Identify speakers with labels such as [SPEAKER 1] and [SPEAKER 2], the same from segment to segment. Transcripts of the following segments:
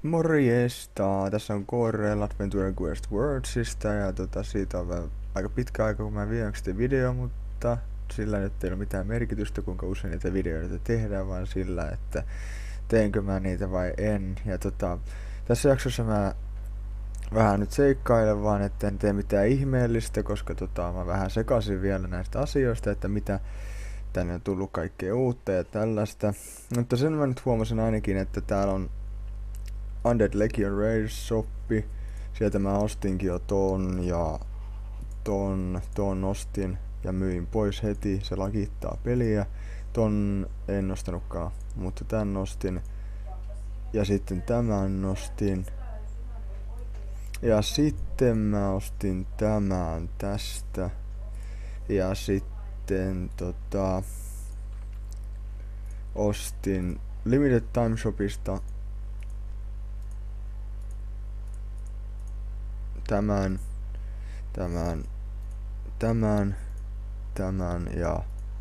[SPEAKER 1] Morjesta, tässä on KRL Adventure Quest Worldsista ja siitä on vähän aika pitkä aika kun mä viimeksi tein video, mutta sillä nyt ei ole mitään merkitystä kuinka usein niitä videoita tehdään, vaan sillä, että teenkö mä niitä vai en. Ja tässä jaksossa mä vähän nyt seikkailen vaan, että en tee mitään ihmeellistä, koska mä vähän sekasin vielä näistä asioista, että mitä tänne on tullut kaikkea uutta ja tällaista. Mutta sen mä nyt huomasin ainakin, että täällä on Undead Legion Raiders shoppi. Sieltä mä ostinkin jo ton ja ton ostin ja myin pois heti. Se lakittaa peliä. Ton en ostanutkaan, mutta tän ostin. Ja sitten tämän ostin. Ja sitten mä ostin tämän tästä. Ja sitten ostin Limited Time Shopista tämän ja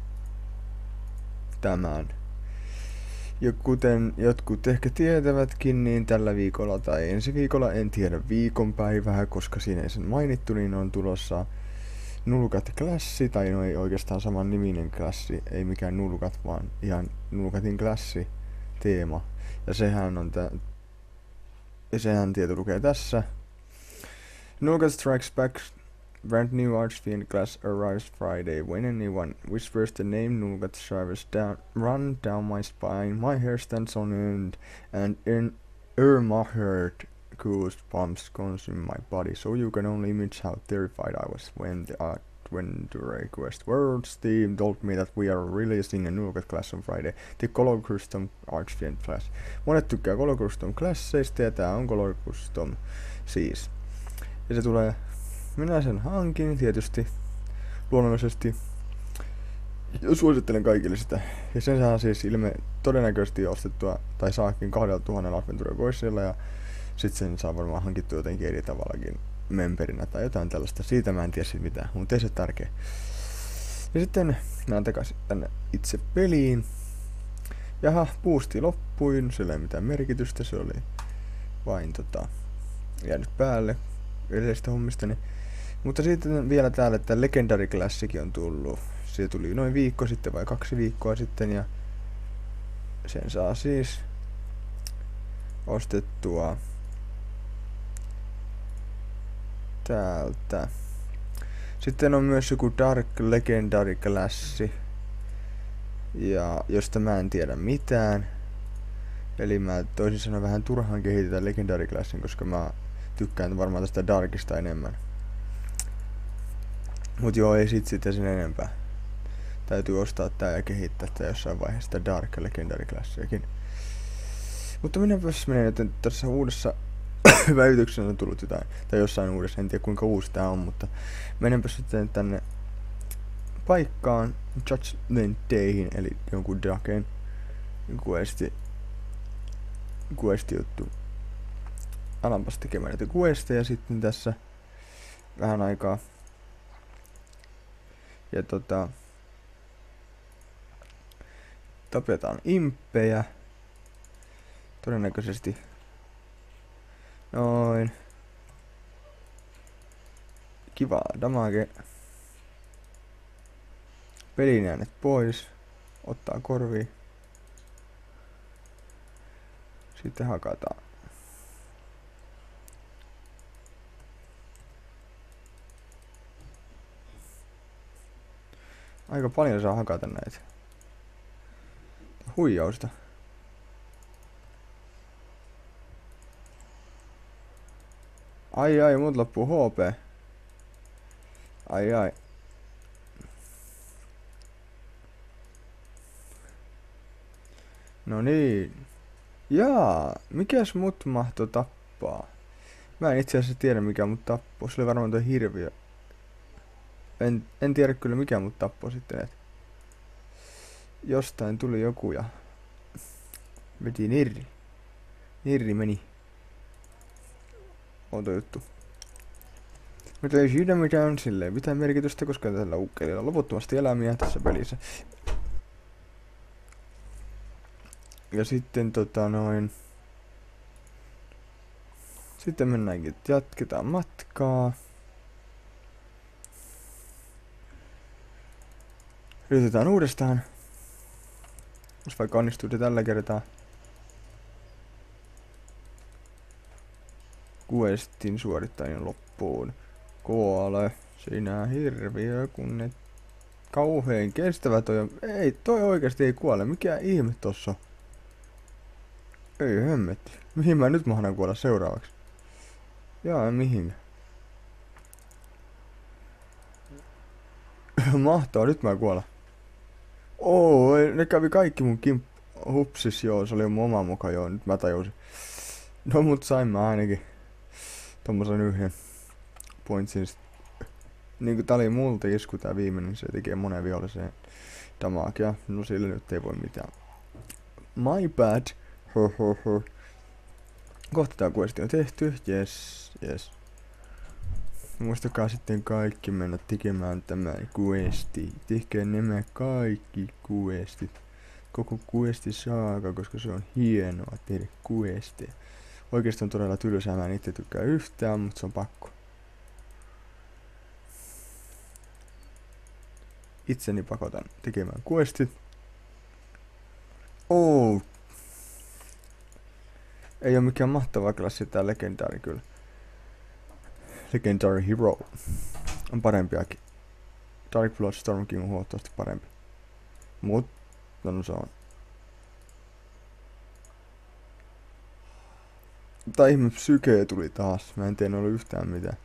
[SPEAKER 1] tämän. Ja kuten jotkut ehkä tietävätkin, niin tällä viikolla tai ensi viikolla, en tiedä viikonpäivää, koska siinä ei sen mainittu, niin on tulossa Nulkat Klassi, tai no ei oikeastaan saman niminen klassi, ei mikään Nulkat, vaan ihan Nulkatin klassi teema. Ja sehän tieto lukee tässä. Nulkat Strikes Back, brand new Archfiend class arrives Friday. When anyone whispers the name Nulkat shivers run down my spine. My hair stands on end, and in my heart goosebumps consume my body. So you can only imagine how terrified I was when the Adventure Quest Worlds team told me that we are releasing a Nulkat class on Friday. The Color Custom Archfiend class. Monet tykkää Color Custom klasseista ja tää on Color Custom siis. Ja se tulee, minä sen hankin tietysti, luonnollisesti, ja suosittelen kaikille sitä. Ja sen saa siis todennäköisesti ostettua, tai saakin 2000 Adventure Questilla, ja sit sen saa varmaan hankittua jotenkin eri tavallakin memberinä tai jotain tällaista. Siitä mä en tiedä sit mitään, mutta ei se tärkeä. Ja sitten mä takaisin tänne itse peliin. Jaha, boosti loppuin, sillä ei mitään merkitystä, se oli vain jäänyt päälle edellisistä hommistani. Mutta sitten vielä täällä, että Legendary Classikin on tullut. Se tuli noin viikko sitten vai 2 viikkoa sitten ja sen saa siis ostettua täältä. Sitten on myös joku Dark Legendary Classi, ja josta mä en tiedä mitään. Eli mä toisin sanoen vähän turhaan kehitetä Legendary Classin, koska mä tykkään varmaan tästä Darkista enemmän. Mut joo, ei sitten sen enempää. Täytyy ostaa tää ja kehittää tää jossain vaiheessa sitä Dark Legendary Classiakin. Mutta minäpäs menen, että tässä uudessa päivityksessä on tullut jotain. Tai jossain uudessa, en tiedä kuinka uusi tää on, mutta menenpä sitten tänne paikkaan Judgment Dayhin, eli jonkun Daken questi juttu. Alanpas tekemään näitä questeja sitten tässä vähän aikaa. Ja tapetaan imppejä. Todennäköisesti noin. Kiva damage. Pelin äänet pois. Ottaa korviin. Sitten hakataan. Aika paljon saa hakata näitä. Huijausta. Ai, mut loppuu HP. Ai. No niin. Jaa, mikäs mut mahto tappaa? Mä en itse asiassa tiedä mikä mut tappoo. Se oli varmaan toi hirviö. En tiedä kyllä mikä mut tappoi sitten, et jostain tuli joku ja veti nirri. Nirri meni. Outo juttu. Mutta ei siinä mitään silleen mitään merkitystä, koska tällä ukkelilla on loputtomasti elämiä tässä pelissä. Ja sitten Sitten mennäänkin, jatketaan matkaa. Yritetään uudestaan. Jos vaikka onnistuu tällä kertaa. Questin suorittaminen loppuun. Kuole. Sinä hirviö, kun ne kauhean kestävä toi on. Ei, toi oikeesti ei kuole. Mikä ihme tossa? Ei hemmetti. Mihin mä nyt mahdan kuolla seuraavaksi? Jaa, mihin? Mahtaa, nyt mä kuolla. Ne kävi kaikki mun hupsis, joo, se oli mun oma muka, joo, nyt mä tajusin. No mut sain mä ainakin tommosen yhden pointsin. Niinku tää oli multa isku tää viimeinen, se tekee moneen viholliseen damagea. No sille nyt ei voi mitään. My bad. Kohta tää questi on tehty, yes. Muistakaa sitten kaikki mennä tekemään tämän questi. Tehkää nämä kaikki questit. Koko questi saaga, koska se on hienoa tehdä questeja. Oikeesti on todella tylsää, mä en itse tykkää yhtään, mutta se on pakko. Itseni pakotan tekemään questit. Ei oo mikään mahtava klassi tää legendaari kyllä. Legendary Hero on parempiakin. Dark Blood Storm King on huomattavasti parempi. Mutta no se on. Tää ihme psyke tuli taas. Mä en tiedä ollut yhtään mitään.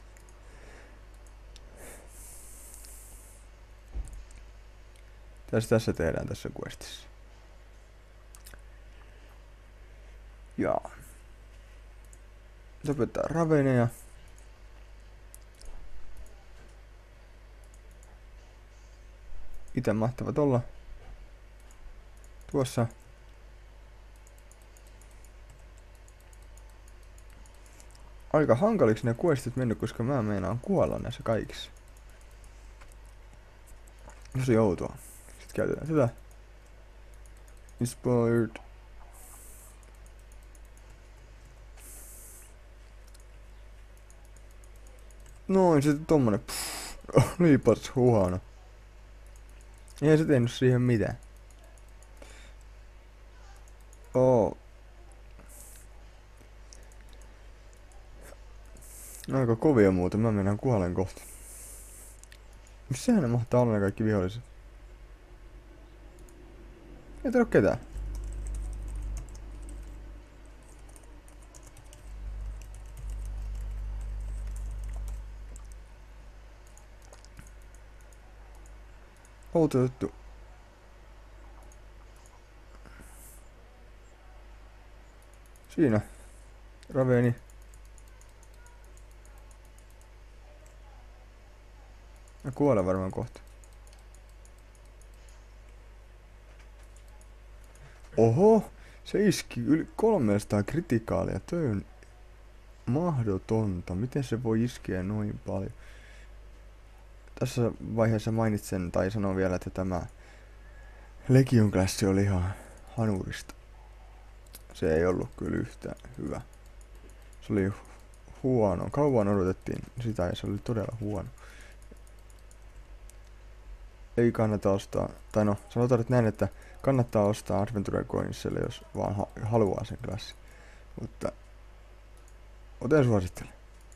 [SPEAKER 1] Tässä tehdään tässä questissa. Jaa. Tapettaa raveneja. Itä mahtavat olla tuossa. Aika hankaliksi ne questit mennyt, koska mä meinaan kuolla näissä kaikissa. Tosi outoa. Sitten käytetään tätä. Inspired. Noin, sitten tommonen. Olipas huono. Ei se tehnyt siihen mitään. Aika kovia muuten, mä mennään kuolen kohta. Missähän ne mahtaa olla ne kaikki viholliset? Ei tarvitse ketään. Outo juttu. Siinä. Raveni. Mä kuolen varmaan kohta. Oho! Se iski yli 300 kritikaalia. Toi on mahdotonta. Miten se voi iskeä noin paljon? Tässä vaiheessa mainitsen tai sanon vielä, että tämä Legion klassi oli ihan hanurista. Se ei ollut kyllä yhtään hyvä. Se oli huono. Kauan odotettiin sitä ja se oli todella huono. Ei kannata ostaa, tai no sanotaan nyt näin, että kannattaa ostaa Adventure Coinsille, jos vaan haluaa sen klassin. Mutta oten suosittelen.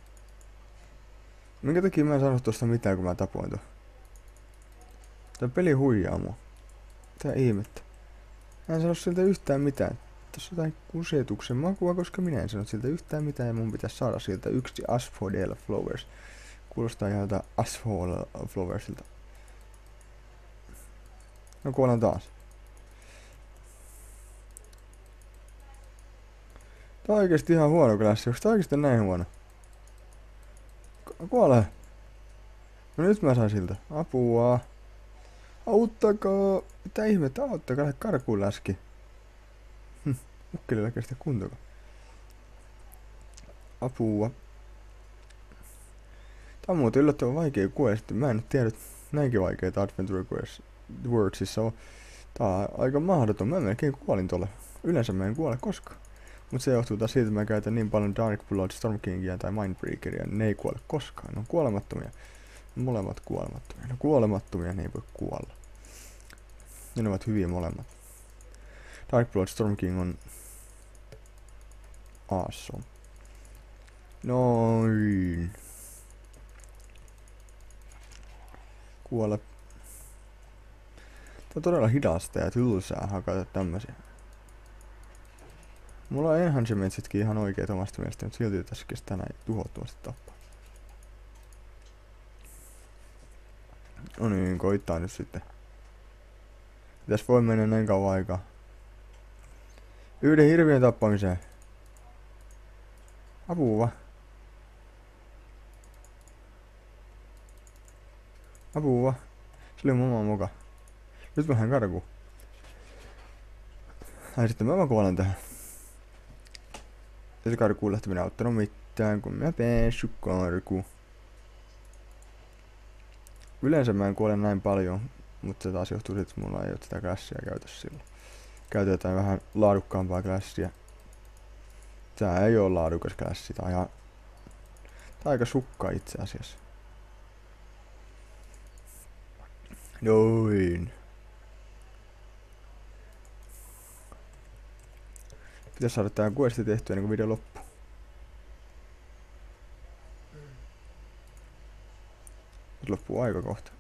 [SPEAKER 1] Minkä takia mä en saanut tosta mitään, kun mä tapoin tuon? Tää peli huijaa mua. Tää ihmettä. Mä en sano siltä yhtään mitään. Tässä on jotain kusetuksen makua, koska minä en sano siltä yhtään mitään ja mun pitäisi saada siltä yksi Asphodel Flowers. Kuulostaa ihan jotain Asphodel Flowersilta. No kuolen taas. Tää on oikeesti ihan huono klassi. Onks tää oikeesti näin huono? Kuole! No nyt mä sain siltä. Apua! Auttakaa! Mitä ihmettä? Auttakaa! Lähde karkuun läski. Mukkeli läkeä sitä kuntoko. Apua! Tää on muuten yllättävän vaikea quest. Mä en nyt tiedä, että näinkin vaikeita Adventure Wordsissa on. Tää on aika mahdoton. Mä melkein kuolin tolle. Yleensä mä en kuole koskaan. Mut se johtuu taas siitä, että mä käytän niin paljon Dark Blood, Storm Kingia tai Mindbreakeria, ne ei kuole koskaan. Ne on kuolemattomia. Molemmat kuolemattomia. No kuolemattomia ne ei voi kuolla. Ja ne ovat hyviä molemmat. Dark Blood Storm King on awesome. Noin. Kuole. Tää on todella hidasta ja tylsää hakata tämmösiä. Mulla on enhancementsitkin ihan oikeet omasta mielestä, mutta silti tässä kestää näin tuhottomasti tappaa. No niin, koittaa nyt sitten. Tässä voi mennä näin kauan aikaa. Yhden hirviön tappamiseen. Apua. Apua. Se oli mun muka. Nyt mä lähden karkuun. Ai sitten mä kuolen tähän. Ei se karkuun lähteminen auttanut mitään, kun mä päässyt karkuun. Yleensä mä en kuole näin paljon, mutta se taas johtuu siitä, että mulla ei oo sitä klassia käytössä silloin. Käytetään vähän laadukkaampaa klassia. Tää ei oo laadukas klassi, tää on aika sukka itse asiassa. Noin. Pitäis saada tää questi tehtyä ennen kuin video loppuu. Nyt loppuu aika kohta.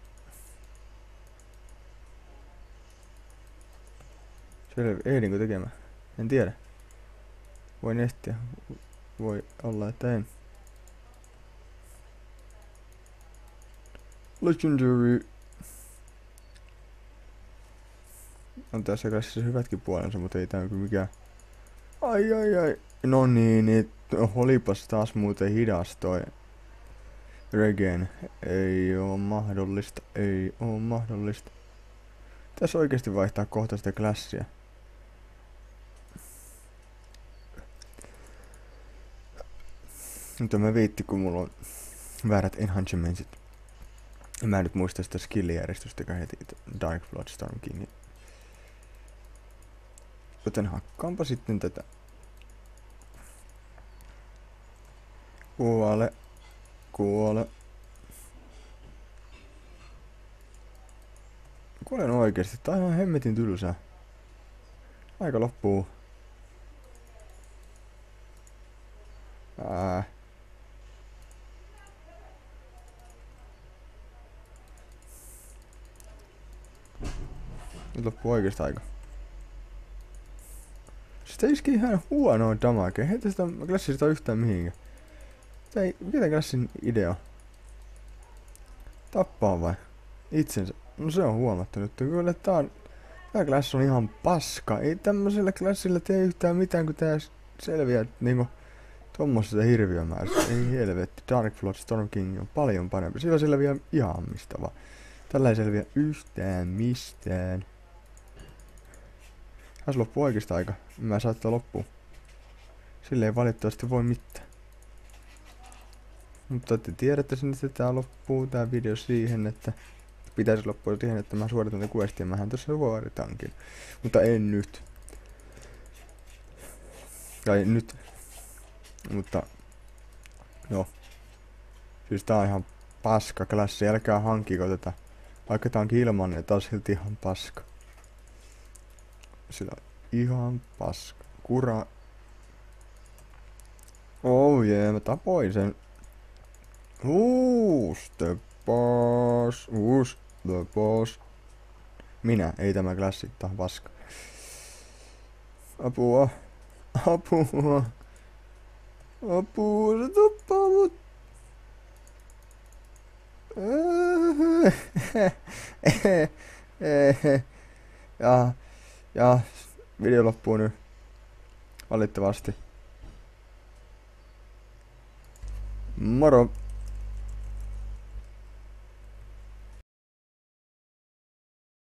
[SPEAKER 1] Ehdinkö tekemään? En tiedä. Voin ehtiä. Voi olla, että en. Legendary. On tässä klassissa hyvätkin puolensa, mutta ei tää kyllä mikään. Ai. No niin, olipas taas muuten hidas toi regen. Ei oo mahdollista. Tässä oikeesti vaihtaa kohta sitä klassia. Mutta mä viitti, kun mulla on väärät enhancementsit. Mä en nyt muista sitä skillijärjestystäkään heti Dark Blood Storm King. Joten hakkaanpa sitten tätä. Kuole. Kuolen oikeesti, tää on ihan hemmetin tylsää. Aika loppuu. Nyt loppuu oikeesti aika. Sitä iski ihan huonoa damagea. Heitä sitä klassista yhtään mihinkään. Mikä tän klassin idea? Tappaa vai? Itsensä. No se on huomattu nyt. Kyllä tää klass on ihan paska. Ei tämmöisellä klassilla tee yhtään mitään, kun tää selviää niinku tommosesta hirviömäärästä. Ei helvetti. Dark Blood Storm King on paljon parempi. Sillä selviää ihan mistä vaan. Tällä ei selviä yhtään mistään. Tässä loppuu oikeasta aika. Mä saattaa loppua. Sille ei valitettavasti voi mitään. Mutta te tiedätte sen, että tää loppuu tää video siihen, että pitäisi loppua siihen, että mä suoritan tätä questia. Mähän tässä suoritankin. Mutta en nyt. Tai nyt. Mutta no. Siis tää on ihan paska klassi. Älkää hankiko tätä. Vaikka tää onkin ilmanen, tää on silti ihan paska. Sillä on ihan paska. Kura. Oh jee, mä tapoin sen. Who's the boss? Who's the boss? Minä, ei tämä klassi, tää on paska. Apua. Se tappaa mut. Ja video loppuu nyt. Valitettavasti. Moro!